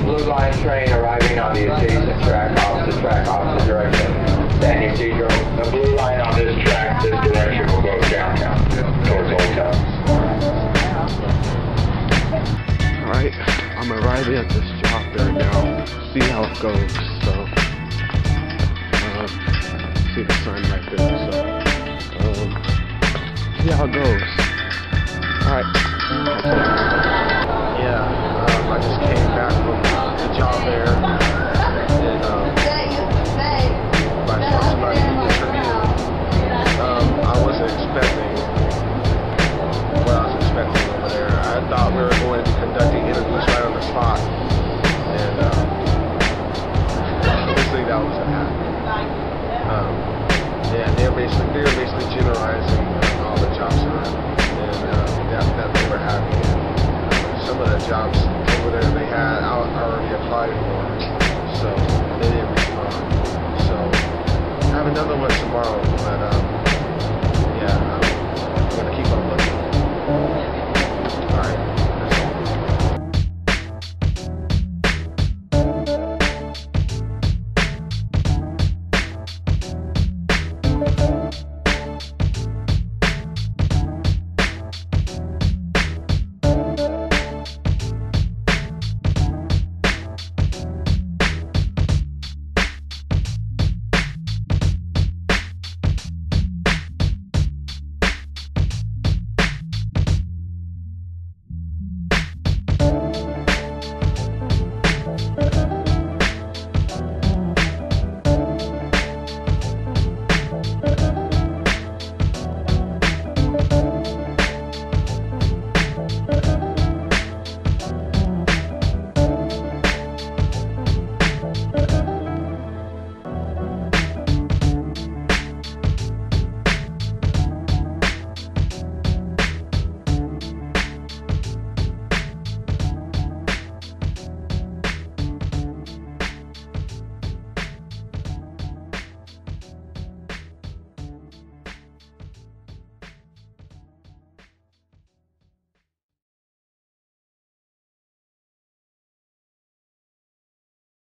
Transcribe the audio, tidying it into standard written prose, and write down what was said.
Blue Line train arriving on the adjacent track, opposite direction. San Ysidro. The Blue Line on this track, this direction will go downtown, towards Old Town. Alright, I'm arriving at this job there now. See how it goes. So, see the sign right there. So, see how it goes. Alright. Yeah, I just came back from the job there. And, I talked about the interview. I wasn't expecting what I was expecting over there. I thought we were going to be conducting interviews right on the spot. And, obviously that wasn't happening. Yeah, they were basically generalizing all the jobs around, and that they were having. Some of the jobs over there they had, I already applied for, so they didn't respond. So I have another one tomorrow, but